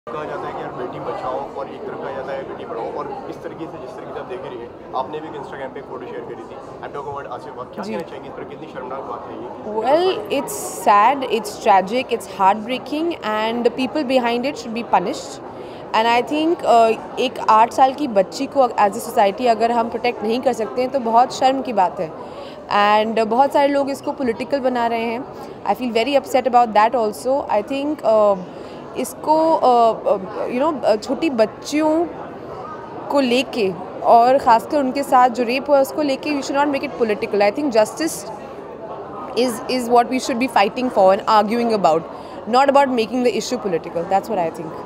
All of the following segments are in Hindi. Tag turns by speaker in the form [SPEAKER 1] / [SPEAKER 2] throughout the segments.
[SPEAKER 1] कहा जाता है कि यार बेटी बचाओ और एक तरफ कहा जाता है बेटी पढ़ाओ, और इस तरीके से जिस तरीके से आप देख रही है, आपने भी एक इंस्टाग्राम पे एक फोटो शेयर करी थी। आई टॉक अबाउट आसिफ, क्या कहना चाहेंगे इस पर, कितनी शर्मनाक बात है ये?
[SPEAKER 2] Well, it's sad, it's tragic, it's heartbreaking, and the people behind it should be punished. And I think एक 8 साल की बच्ची को एज ए सोसाइटी अगर हम प्रोटेक्ट नहीं कर सकते हैं तो बहुत शर्म की बात है। एंड बहुत सारे लोग इसको पॉलिटिकल बना रहे हैं। I feel very upset about that also. I think इसको छोटी बच्चियों को लेके और ख़ासकर उनके साथ जो रेप हुआ है उसको लेके you should not make it political. I think justice is what we should be fighting for and arguing about, not about making the issue political. That's what I think.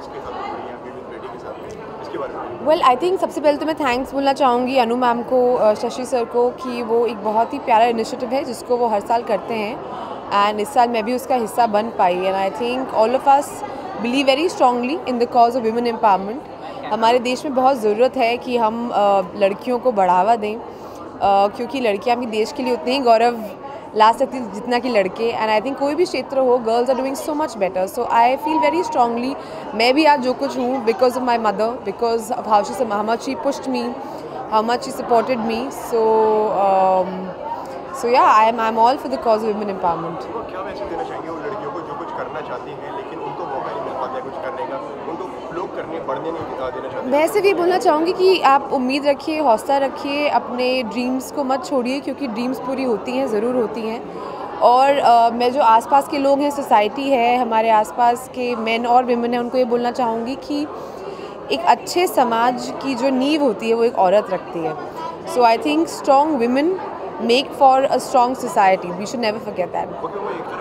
[SPEAKER 2] Well, I think सबसे पहले तो मैं थैंक्स बोलना चाहूँगी अनु मैम को, शशि सर को, कि वो एक बहुत ही प्यारा इनिशिएटिव है जिसको वो हर साल करते हैं एंड इस साल मैं भी उसका हिस्सा बन पाई। And I think all of us believe very strongly in the cause of women empowerment. हमारे देश में बहुत ज़रूरत है कि हम लड़कियों को बढ़ावा दें, क्योंकि लड़कियाँ भी देश के लिए उतने ही गौरव ला सकती जितना कि लड़के। एंड आई थिंक कोई भी क्षेत्र हो, girls are doing so much better. So I feel very strongly, मैं भी आज जो कुछ हूँ because of my mother, because of how much she pushed me, how much she supported me. So yeah, I'm all for the cause of women empowerment.
[SPEAKER 1] क्या मैसेज देना चाहेंगे उन लड़कियों को जो कुछ करना चाहती हैं लेकिन उनको मौका नहीं मिल पाता है कुछ करने का, उनको लोग बढ़ने नहीं देना चाहते?
[SPEAKER 2] मैं सिर्फ ये बोलना चाहूँगी कि आप उम्मीद रखिए, हौसला रखिए, अपने ड्रीम्स को मत छोड़िए, क्योंकि ड्रीम्स पूरी होती हैं, ज़रूर होती हैं। और मैं जो आसपास के लोग हैं, सोसाइटी है, हमारे आसपास के मेन और विमेन हैं, उनको ये बोलना चाहूँगी कि एक अच्छे समाज की जो नींव होती है वो एक औरत रखती है। So I think strong women make for a strong society. We should never forget that.